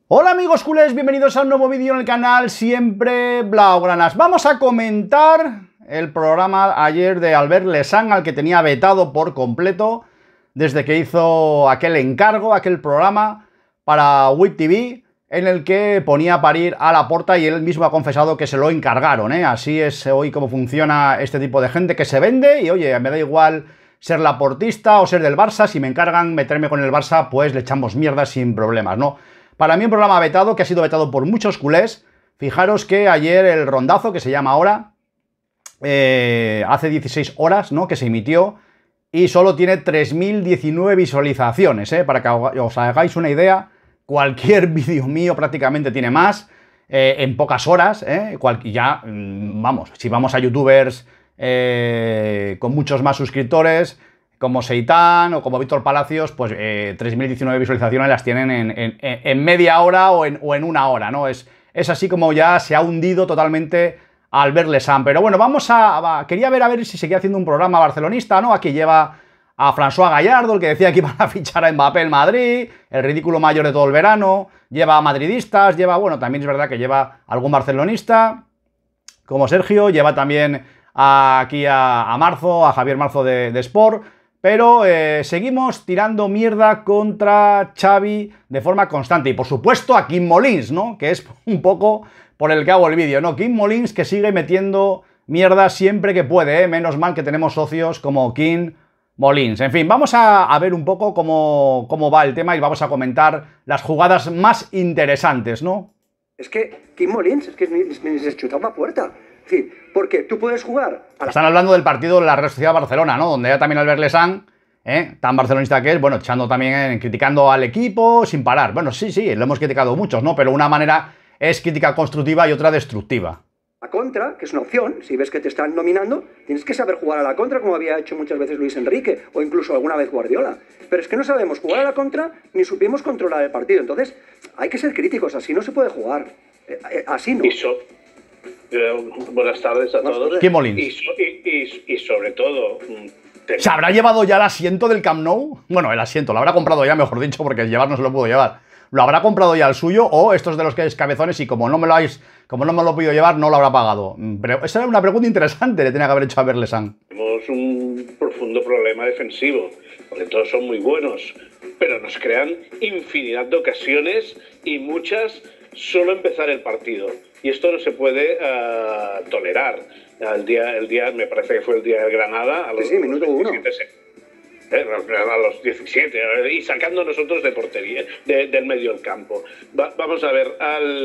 Hola amigos culés, bienvenidos a un nuevo vídeo en el canal Siempre Blaugranas. Vamos a comentar el programa ayer de Albert Lesan, al que tenía vetado por completo desde que hizo aquel encargo, aquel programa para WIB TV, en el que ponía a parir a Laporta, y él mismo ha confesado que se lo encargaron, ¿eh? Así es hoy como funciona este tipo de gente que se vende y oye, me da igual ser laportista o ser del Barça, si me encargan meterme con el Barça, pues le echamos mierda sin problemas, ¿no? Para mí un programa vetado, que ha sido vetado por muchos culés. Fijaros que ayer el rondazo, que se llama ahora, hace 16 horas, ¿no?, que se emitió, y solo tiene 3019 visualizaciones, para que os hagáis una idea. Cualquier vídeo mío prácticamente tiene más, en pocas horas, vamos, si vamos a youtubers con muchos más suscriptores, como Seitan o como Víctor Palacios, pues 3019 visualizaciones las tienen en media hora o en una hora, ¿no? Es así como ya se ha hundido totalmente Albert Lesan. Pero bueno, quería ver a ver si seguía haciendo un programa barcelonista, ¿no? Aquí lleva a François Gallardo, el que decía que iban a fichar a Mbappé en Madrid, el ridículo mayor de todo el verano, lleva a madridistas, bueno, también es verdad que lleva algún barcelonista, como Sergio, lleva también aquí a Marzo, a Javier Marzo de Sport. Pero seguimos tirando mierda contra Xavi de forma constante. Y por supuesto a Quim Molins, ¿no?, que es un poco por el que hago el vídeo, ¿no? Quim Molins, que sigue metiendo mierda siempre que puede, ¿eh? Menos mal que tenemos socios como Quim Molins. En fin, vamos a ver un poco cómo va el tema y vamos a comentar las jugadas más interesantes, ¿no? Es que Quim Molins, es que ni se chuta una puerta. Es decir, porque tú puedes jugar a la... Están hablando del partido de la Real Sociedad Barcelona, ¿no?, donde ya también Albert Lesan, tan barcelonista que es, bueno, echando también, criticando al equipo sin parar. Bueno, sí, lo hemos criticado muchos, ¿no? Pero una manera es crítica constructiva y otra destructiva. La contra, que es una opción, si ves que te están nominando, tienes que saber jugar a la contra, como había hecho muchas veces Luis Enrique, o incluso alguna vez Guardiola. Pero es que no sabemos jugar a la contra, ni supimos controlar el partido. Entonces, hay que ser críticos, así no se puede jugar. Así no. Buenas tardes a todos. Quim Molins. Y sobre todo... ¿Se habrá llevado ya el asiento del Camp Nou? Bueno, el asiento, lo habrá comprado ya, mejor dicho, porque llevar no se lo pudo llevar. ¿Lo habrá comprado ya el suyo o estos de los que es cabezones y como no me lo he podido llevar, no lo habrá pagado? Pero esa era una pregunta interesante, le tenía que haber hecho a Albert Lesan. Tenemos un profundo problema defensivo, porque todos son muy buenos, pero nos crean infinidad de ocasiones y muchas solo empezar el partido. Y esto no se puede tolerar. El día, me parece que fue el día del Granada, a los minuto 17, a los 17, y sacando nosotros de portería, del medio del campo. Vamos a ver,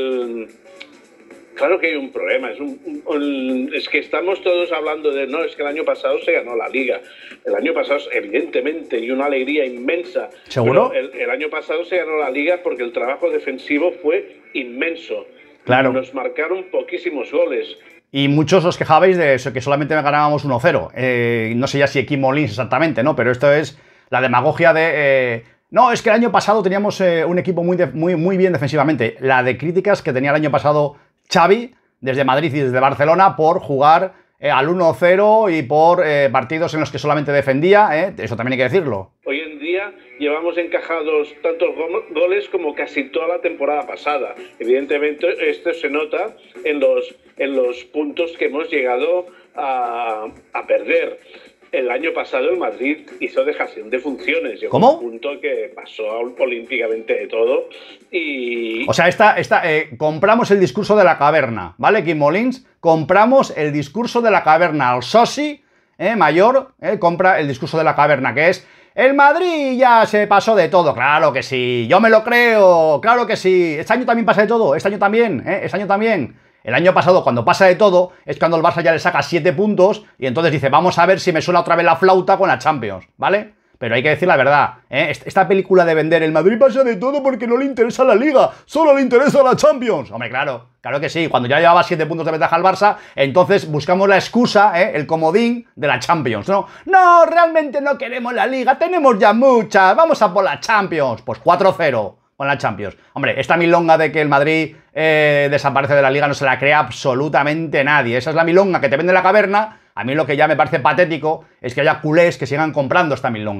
claro que hay un problema, es que estamos todos hablando de, no, es que el año pasado se ganó la Liga. El año pasado, evidentemente, y una alegría inmensa. ¿Seguro? El año pasado se ganó la Liga porque el trabajo defensivo fue inmenso. Claro. Nos marcaron poquísimos goles. Y muchos os quejabais de eso, que solamente ganábamos 1-0. No sé ya si Quim Molins exactamente, ¿no? Pero esto es la demagogia de... no, es que el año pasado teníamos un equipo muy bien defensivamente. La de críticas que tenía el año pasado Xavi, desde Madrid y desde Barcelona, por jugar al 1-0 y por partidos en los que solamente defendía, eso también hay que decirlo. Hoy en día llevamos encajados tantos goles como casi toda la temporada pasada. Evidentemente esto se nota en los puntos que hemos llegado a perder. El año pasado el Madrid hizo dejación de funciones. Llegó ¿Cómo? un punto que pasó olímpicamente de todo y... O sea, compramos el discurso de la caverna, ¿vale, Quim Molins? Compramos el discurso de la caverna. El soci mayor compra el discurso de la caverna, que es... el Madrid ya se pasó de todo. Claro que sí, yo me lo creo, claro que sí. Este año también pasa de todo, este año también, este año también. El año pasado, cuando pasa de todo, es cuando el Barça ya le saca 7 puntos y entonces dice, vamos a ver si me suena otra vez la flauta con la Champions, ¿vale? Pero hay que decir la verdad, esta película de vender el Madrid pasa de todo porque no le interesa la Liga, solo le interesa la Champions. Hombre, claro que sí, cuando ya llevaba 7 puntos de ventaja al Barça, entonces buscamos la excusa, el comodín de la Champions, ¿no? No, realmente no queremos la Liga, tenemos ya muchas, vamos a por la Champions. Pues 4-0 con la Champions. Hombre, esta milonga de que el Madrid desaparece de la Liga no se la crea absolutamente nadie. Esa es la milonga que te vende la caverna. A mí lo que ya me parece patético es que haya culés que sigan comprando esta milonga.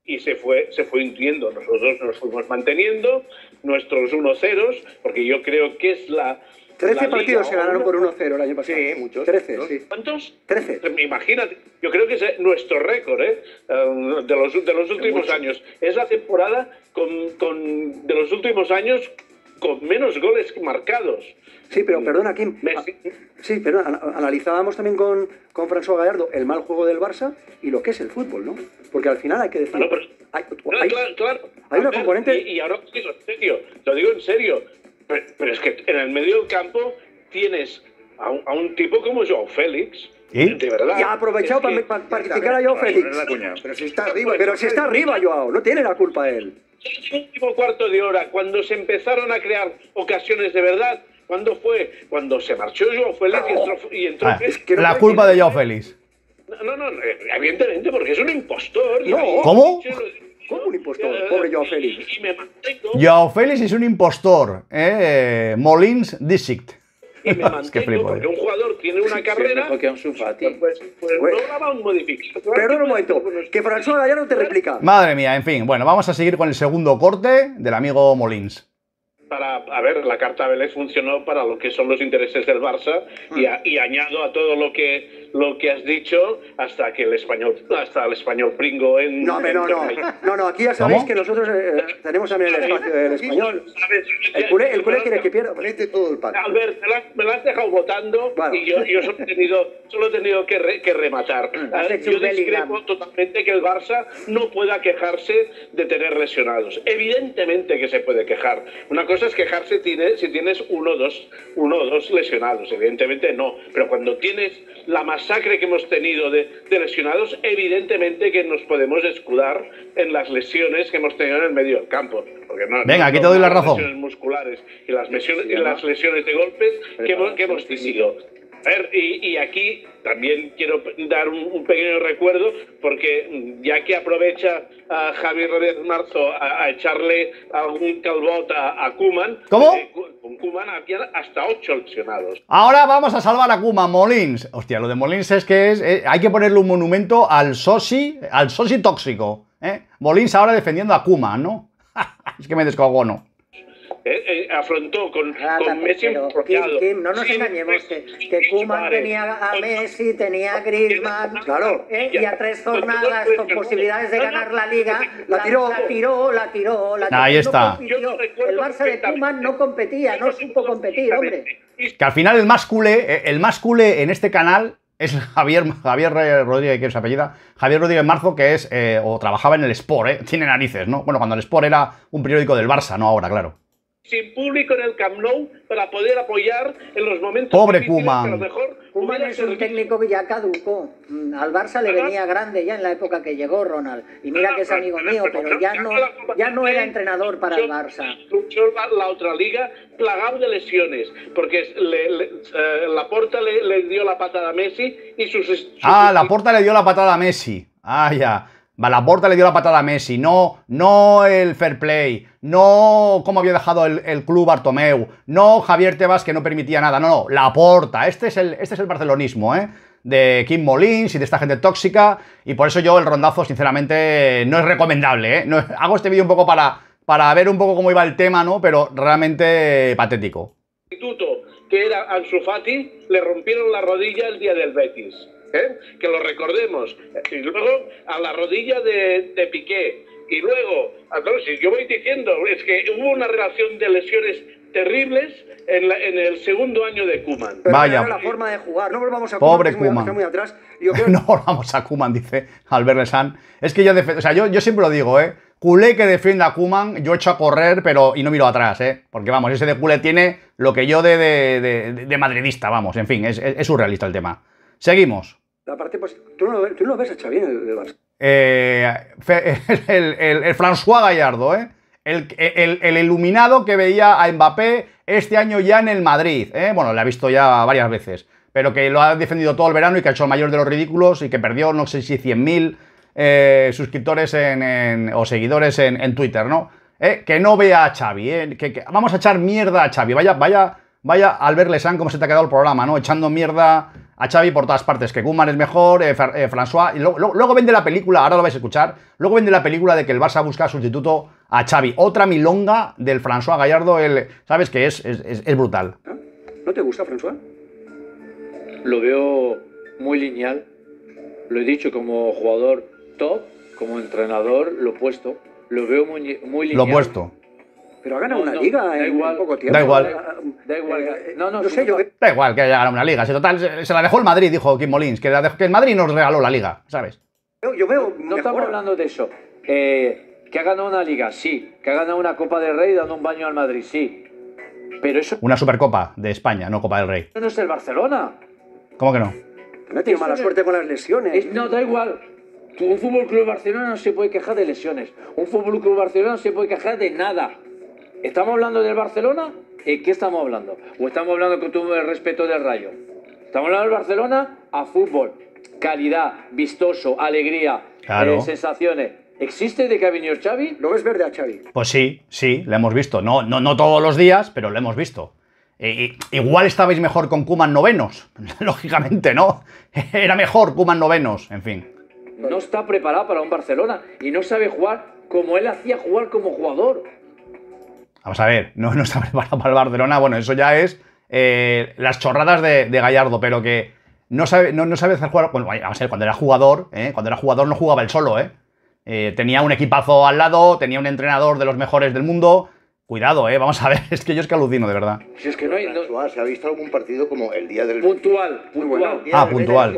y se fue hundiendo. Nosotros nos fuimos manteniendo nuestros 1-0, porque yo creo que es la 13 partidos se ganaron por 1-0 el año pasado. Sí, muchos. 13, sí. ¿Cuántos? 13. Imagínate, yo creo que es nuestro récord de los últimos años. Es la temporada de los últimos años con menos goles marcados. Sí, pero perdona, Kim. Sí, perdón, analizábamos también con François Gallardo el mal juego del Barça y lo que es el fútbol, ¿no? Porque al final hay que decir... Claro. Hay una componente... Y ahora lo digo en serio. Pero es que en el medio del campo tienes a un tipo como Joao Félix. ¿Y? De verdad. Y ha aprovechado para criticar a Joao Félix. Pero si está arriba. Pero si está arriba, Joao, no tiene la culpa él. El último cuarto de hora, cuando se empezaron a crear ocasiones de verdad, ¿cuándo fue? Cuando se marchó Joao Félix y entró Es que la culpa de Joao Félix. No, evidentemente, porque es un impostor. No. ¿Cómo? ¿Cómo un impostor? Pobre Joao Félix. Y me mantengo. Joao Félix es un impostor. Molins Disict. Y me mantengo porque un jugador tiene una carrera. Porque Ansu Fati. Pues no la van a modificar. Perdón un momento, que François Gallardo te replica. Madre mía, en fin. Bueno, vamos a seguir con el segundo corte del amigo Molins. A ver, la carta Vélez funcionó para lo que son los intereses del Barça y añado a todo lo que has dicho hasta el español pringo en... No, aquí ya sabéis que nosotros tenemos también el espacio del español. El culé quiere que pierda. Ponete todo el pack. Albert, me la has dejado votando y yo solo he tenido que rematar. Yo discrepo totalmente que el Barça no pueda quejarse de tener lesionados. Evidentemente que se puede quejar. Una cosa es quejarse si tienes uno o dos lesionados, evidentemente no, pero cuando tienes la masacre que hemos tenido de lesionados, evidentemente que nos podemos escudar en las lesiones que hemos tenido en el medio del campo. Porque venga, aquí te doy la razón. Las lesiones musculares y las lesiones de golpes que hemos tenido. A ver, y aquí también quiero dar un pequeño recuerdo, porque ya que aprovecha a Javier Rodríguez Marzo a echarle algún calbot a Koeman, ¿cómo? Con Koeman había hasta 8 lesionados. Ahora vamos a salvar a Koeman, Molins. Hostia, lo de Molins es que hay que ponerle un monumento al sosi tóxico. Molins ahora defendiendo a Koeman, ¿no? Es que me descogono. Afrontó con Messi pero Kim, no nos engañemos, que Koeman tenía a Messi, tenía a Griezmann, claro, y a 3 jornadas con posibilidades de ganar la Liga, la tiró. Ahí está. El Barça de Koeman no competía, no supo competir, hombre. Que al final el más culé en este canal es Javier Rodríguez, que es su apellida, Javier Rodríguez Marzo, que es, o trabajaba en el Sport, tiene narices, ¿no? Bueno, cuando el Sport era un periódico del Barça, no ahora, claro. Sin público en el Camp Nou para poder apoyar en los momentos pobre difíciles, Koeman. que a lo mejor Koeman es un técnico que ya caducó. Al Barça le venía grande ya en la época que llegó Ronald. Y mira que es amigo mío, pero ya no era entrenador para el Barça. La otra liga plagado de lesiones, porque Laporta le dio la patada a Messi y sus Laporta le dio la patada a Messi. Ya. Laporta le dio la patada a Messi, no el fair play, no cómo había dejado el club Bartomeu, no Javier Tebas que no permitía nada, no, Laporta, este es el barcelonismo, de Kim Molins y de esta gente tóxica, y por eso yo el rondazo sinceramente no es recomendable, hago este vídeo un poco para ver un poco cómo iba el tema, ¿no? Pero realmente patético. Que era Ansu Fati, le rompieron la rodilla el día del Betis. Que lo recordemos, y luego a la rodilla de Piqué, y luego, si yo voy diciendo, es que hubo una relación de lesiones terribles en el segundo año de Koeman. Vaya. Era la forma de jugar, no volvamos a Pobre Koeman, muy atrás. No volvamos a Koeman, dice Albert Lesan. Es que yo siempre lo digo, culé que defienda a Koeman, yo echo a correr, y no miro atrás, porque vamos, ese de culé tiene lo que yo de madridista, vamos, en fin, es surrealista el tema. Seguimos. Aparte, pues, tú no ves a Xavi en el Barça. El François Gallardo, el iluminado que veía a Mbappé este año ya en el Madrid, bueno, lo ha visto ya varias veces, pero que lo ha defendido todo el verano y que ha hecho el mayor de los ridículos y que perdió, no sé si 100.000 suscriptores o seguidores en Twitter, ¿no? Que no vea a Xavi, que vamos a echar mierda a Xavi, vaya Albert Lesan, cómo se te ha quedado el programa, ¿no? Echando mierda a Xavi por todas partes, que Koeman es mejor, François, y luego vende la película, ahora lo vais a escuchar, luego vende la película de que el Barça busca sustituto a Xavi. Otra milonga del François Gallardo, ¿sabes? Que es brutal. ¿No te gusta, François? Lo veo muy lineal, lo he dicho, como jugador top, como entrenador, lo opuesto. Lo veo muy lineal. Lo opuesto. Pero ha ganado una liga en poco tiempo. Da igual. Da igual. No sé, yo... Da igual que haya ganado una liga. Si total, se la dejó el Madrid, dijo Kim Molins, que el Madrid nos regaló la liga, ¿sabes? Yo veo... No estamos hablando de eso. Que ha ganado una liga, sí. Que ha ganado una Copa del Rey dando un baño al Madrid, sí. Pero eso... Una Supercopa de España, no Copa del Rey. No es el Barcelona. ¿Cómo que no? No ha tenido mala suerte con las lesiones. No, da igual. Un Fútbol Club Barcelona no se puede quejar de lesiones. Un Fútbol Club Barcelona no se puede quejar de nada. ¿Estamos hablando del Barcelona? ¿En qué estamos hablando? ¿O estamos hablando con todo el respeto del Rayo? Estamos hablando del Barcelona a fútbol. Calidad, vistoso, alegría, claro. Sensaciones. ¿Existe de que ha venido Xavi? ¿Lo ves verde a Xavi? Pues sí, lo hemos visto. No todos los días, pero lo hemos visto. Igual estabais mejor con Koeman novenos. Lógicamente, ¿no? Era mejor Koeman novenos, en fin. No está preparado para un Barcelona y no sabe jugar como él hacía jugar como jugador. Vamos a ver, no está preparado para el Barcelona. Bueno, eso ya es las chorradas de Gallardo, pero que no sabe hacer jugar. Bueno, vamos a ver, cuando era jugador no jugaba él solo, tenía un equipazo al lado, tenía un entrenador de los mejores del mundo. Cuidado, vamos a ver, es que yo es que alucino, de verdad. Si es que no hay... François, ¿se ha visto algún partido como el día del... Puntual. Puntual.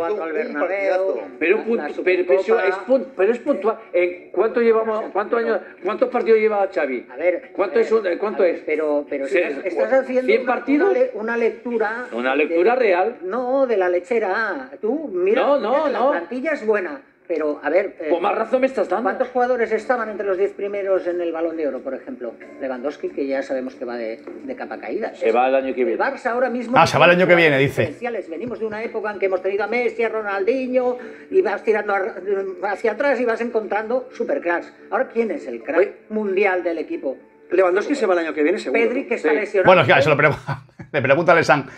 Pero es puntual. ¿Cuánto llevamos? ¿Cuántos partidos lleva Xavi? A ver, ¿Cuánto es? Pero si estás haciendo 100 partidos, una lectura... Una lectura real. No, de la lechera. Tú, mira, la plantilla es buena. Pero, a ver... Pues más razón me estás dando. ¿Cuántos jugadores estaban entre los 10 primeros en el Balón de Oro, por ejemplo? Lewandowski, que ya sabemos que va de capa caída. Se va el año que viene. El Barça ahora mismo... Se va el año que viene, dice. Venimos de una época en que hemos tenido a Messi, a Ronaldinho, y vas tirando hacia atrás y vas encontrando supercracks. Ahora, ¿quién es el crack mundial del equipo? Lewandowski se va el año que viene, seguro. Pedri, que está lesionado. Bueno, es que eso le pregunta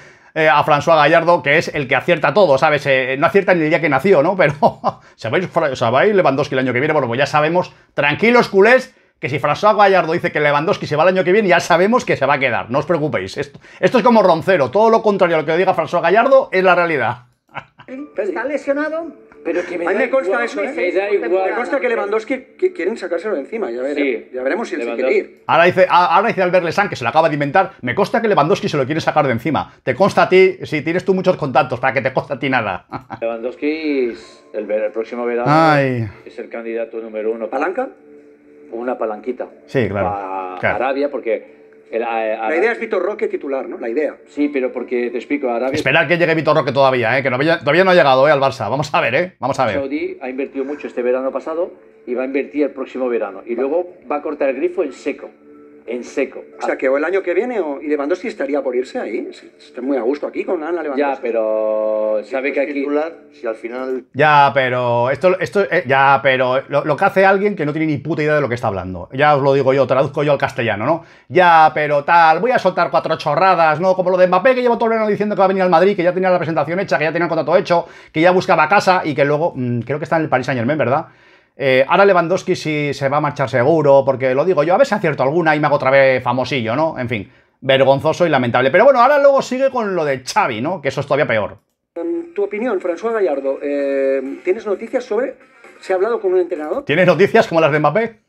a François Gallardo, que es el que acierta todo, ¿sabes? No acierta ni el día que nació, ¿no? Pero se va a ir Lewandowski el año que viene. Bueno, pues ya sabemos, tranquilos culés, que si François Gallardo dice que Lewandowski se va el año que viene, ya sabemos que se va a quedar. No os preocupéis. Esto es como Roncero. Todo lo contrario a lo que diga François Gallardo es la realidad. Está lesionado. Pero que a mí me consta eso, Me da igual. Me consta que Lewandowski quieren sacárselo de encima. Ya veremos si él se quiere ir. Ahora dice Albert Lesan, que se lo acaba de inventar, me consta que Lewandowski se lo quiere sacar de encima. Te consta a ti, si tienes tú muchos contactos, para que te consta a ti nada. Lewandowski el próximo verano es el candidato número 1. ¿Palanca? Una palanquita. Sí, claro. Arabia, porque... La idea es Vitor Roque titular, ¿no? La idea. Sí, pero porque te explico, Arabia... Esperar que llegue Vitor Roque todavía, que todavía no ha llegado al Barça. Vamos a ver, Vamos a ver. Saudí ha invertido mucho este verano pasado y va a invertir el próximo verano. Y luego va a cortar el grifo en seco. En seco. O sea, que o el año que viene y Lewandowski estaría por irse ahí. Está muy a gusto aquí con Ana Lewandowski. Ya, pero sabe que aquí... titular, si al final... Ya, pero pero lo que hace alguien que no tiene ni puta idea de lo que está hablando. Ya os lo digo yo, traduzco yo al castellano, ¿no? Ya, pero tal, voy a soltar 4 chorradas, ¿no? Como lo de Mbappé, que llevo todo el verano diciendo que va a venir al Madrid, que ya tenía la presentación hecha, que ya tenía el contrato hecho, que ya buscaba casa y que luego, creo que está en el Paris Saint-Germain, ¿verdad? Ahora Lewandowski sí se va a marchar seguro, porque lo digo yo, a ver si acierto alguna y me hago otra vez famosillo, ¿no? En fin, vergonzoso y lamentable. Pero bueno, ahora luego sigue con lo de Xavi, ¿no? Que eso es todavía peor. Tu opinión, François Gallardo, ¿tienes noticias sobre... ¿Se ha hablado con un entrenador? ¿Tienes noticias como las de Mbappé?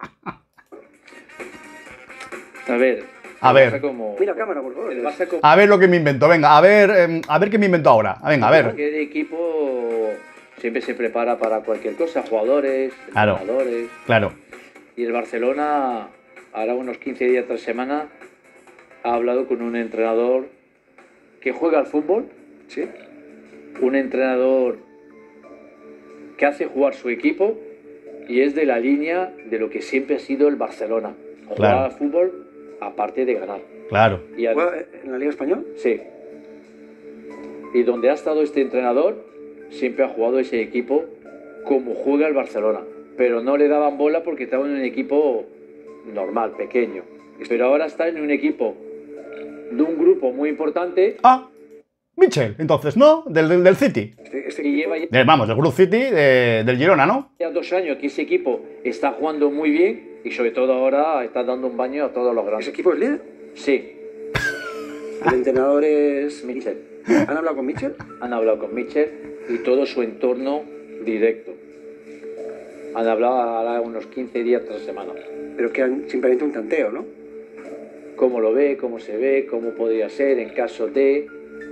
A ver. Mira cámara, por favor. A ver lo que me invento, venga, a ver qué me invento ahora. Venga, a ver. Cualquier equipo siempre se prepara para cualquier cosa, jugadores, entrenadores. Claro. Y el Barcelona, ahora unos 15 días, 3 semanas, ha hablado con un entrenador que juega al fútbol. Sí. Un entrenador que hace jugar su equipo y es de la línea de lo que siempre ha sido el Barcelona. Jugar al fútbol aparte de ganar. Claro. ¿Juega en la Liga Española? Sí. Y donde ha estado este entrenador, siempre ha jugado ese equipo como juega el Barcelona. Pero no le daban bola porque estaba en un equipo normal, pequeño. Pero ahora está en un equipo de un grupo muy importante. Mitchell, entonces, ¿no? Del City. Y lleva ya, Vamos, del Group City del Girona, ¿no? ya 2 años que ese equipo está jugando muy bien y sobre todo ahora está dando un baño a todos los ¿Ese grandes. equipo es líder? Sí, El entrenador es Mitchell. ¿Han hablado con Mitchell? han hablado con Mitchell y todo su entorno directo. Han hablado ahora unos 15 días, 3 semanas. Pero que han simplemente un tanteo, ¿no? Cómo lo ve, cómo se ve, cómo podría ser en caso de...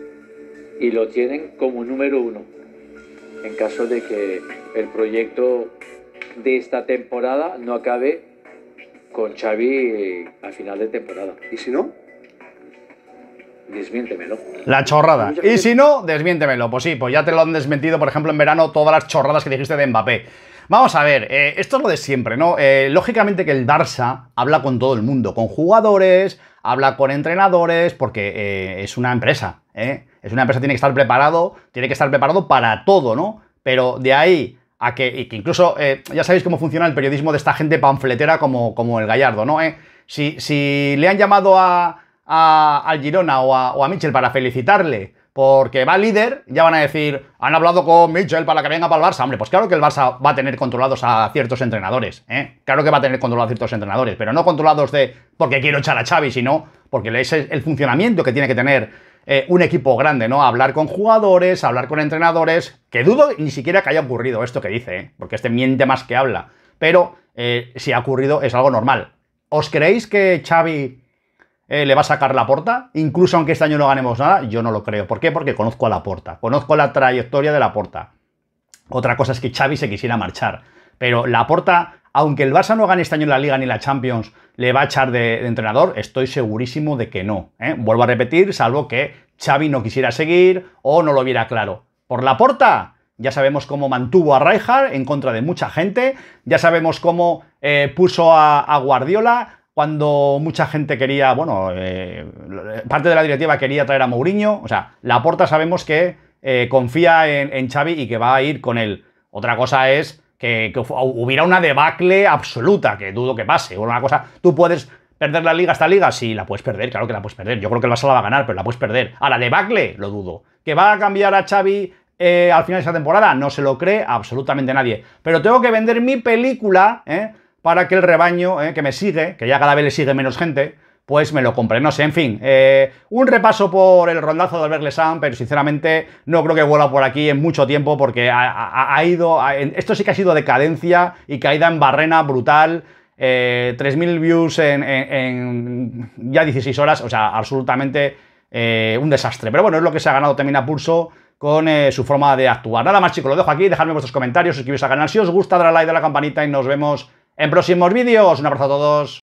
Y lo tienen como número 1. En caso de que el proyecto de esta temporada no acabe con Xavi al final de temporada. ¿Y si no? Desmiéntemelo. La chorrada. Y si no, desmiéntemelo. Pues sí, pues ya te lo han desmentido, por ejemplo, en verano, todas las chorradas que dijiste de Mbappé. Vamos a ver, esto es lo de siempre, ¿no? Lógicamente que el Barça habla con todo el mundo, con jugadores, habla con entrenadores, porque es una empresa, ¿eh? Es una empresa, tiene que estar preparado para todo, ¿no? Pero de ahí a que incluso, ya sabéis cómo funciona el periodismo de esta gente panfletera como el Gallardo, ¿no? Si le han llamado al Girona o a Mitchell para felicitarle porque va líder, ya van a decir, han hablado con Mitchell para que venga para el Barça. Hombre, pues claro que el Barça va a tener controlados a ciertos entrenadores, ¿eh? Claro que va a tener controlados a ciertos entrenadores, pero no controlados de porque quiero echar a Xavi, sino porque ese es el funcionamiento que tiene que tener un equipo grande, ¿no? Hablar con jugadores, hablar con entrenadores, que dudo ni siquiera que haya ocurrido esto que dice, ¿eh? Porque este miente más que habla. Pero si ha ocurrido es algo normal. ¿Os creéis que Xavi le va a sacar Laporta? Incluso aunque este año no ganemos nada, yo no lo creo. ¿Por qué? Porque conozco a Laporta, conozco la trayectoria de Laporta. Otra cosa es que Xavi se quisiera marchar, pero Laporta, aunque el Barça no gane este año la Liga ni la Champions, ¿le va a echar de entrenador? Estoy segurísimo de que no, ¿eh? Vuelvo a repetir, salvo que Xavi no quisiera seguir o no lo viera claro. Por Laporta, ya sabemos cómo mantuvo a Rijkaard en contra de mucha gente, ya sabemos cómo puso a Guardiola cuando mucha gente quería, bueno, parte de la directiva quería traer a Mourinho. O sea, Laporta sabemos que confía en Xavi y que va a ir con él. Otra cosa es que hubiera una debacle absoluta, que dudo que pase. Una cosa, tú puedes perder la liga, esta liga, sí, la puedes perder, claro que la puedes perder. Yo creo que el Barça la va a ganar, pero la puedes perder. Ahora, debacle, lo dudo. ¿Que va a cambiar a Xavi al final de esta temporada? No se lo cree absolutamente nadie. Pero tengo que vender mi película, para que el rebaño que me sigue, que ya cada vez le sigue menos gente, pues me lo compre. No sé, en fin, un repaso por el rondazo de Albert Lezán, pero sinceramente no creo que vuela por aquí en mucho tiempo, porque esto sí que ha sido decadencia y caída en barrena brutal. 3.000 views en ya 16 horas, o sea, absolutamente un desastre. Pero bueno, es lo que se ha ganado también a pulso con su forma de actuar. Nada más, chicos, lo dejo aquí, dejadme vuestros comentarios, suscribiros al canal si os gusta, darle a like, a la campanita y nos vemos en próximos vídeos. Un abrazo a todos.